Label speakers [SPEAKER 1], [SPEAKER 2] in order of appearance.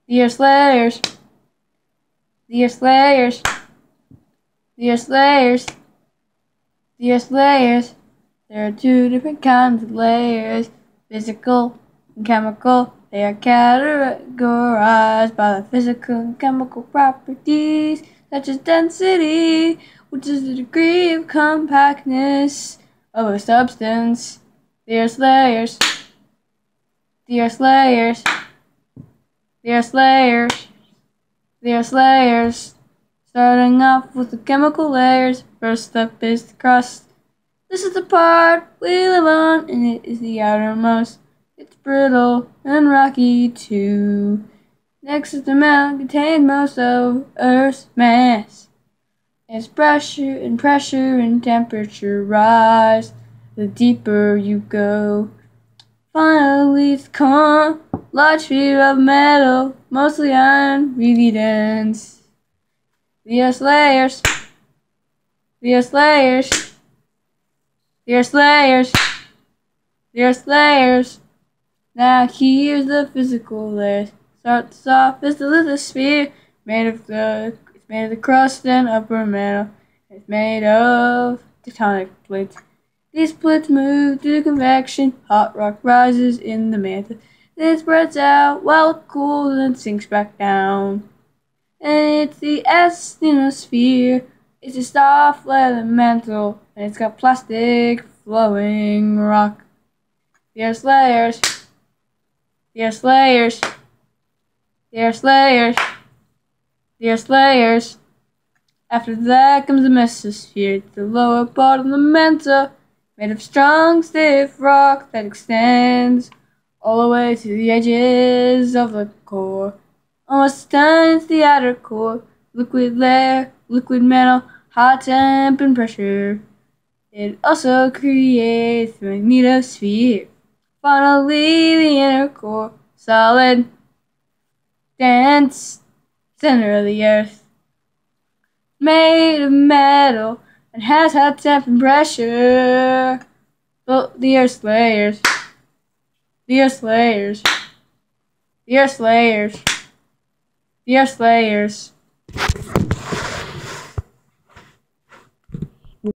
[SPEAKER 1] Dear Slayers, dear Slayers, dear Slayers, dear Slayers. There are two different kinds of layers, physical and chemical. They are categorized by the physical and chemical properties, such as density, which is the degree of compactness of a substance. Dear Slayers, dear Slayers, dear Slayers, dear Slayers. Starting off with the chemical layers, first up is the crust. This is the part we live on, and it is the outermost. It's brittle and rocky too. Next is the mantle, contains most of Earth's mass. As pressure and temperature rise, the deeper you go. Finally, it's calm, large sphere of metal, mostly iron, really dense. Dear Slayers, dear Slayers, dear Slayers, dear Slayers. Now here's the physical layers. Starts off as the lithosphere, made of the crust and upper mantle. It's made of tectonic plates. These plates move due to convection. Hot rock rises in the mantle. Then it spreads out while it cools and sinks back down. And it's the asthenosphere. It's a soft leather mantle, and it's got plastic flowing rock. Dear Slayers, dear Slayers, dear Slayers, dear Slayers. After that comes the mesosphere, the lower part of the mantle, made of strong, stiff rock that extends all the way to the edges of the core. Almost turns the outer core, liquid layer, liquid metal, high temp and pressure. It also creates the magnetosphere. Finally, the inner core, solid, dense, center of the earth, made of metal and has high temp and pressure. But the Earth's layers, the Earth's layers, the Earth's layers, the Earth's layers.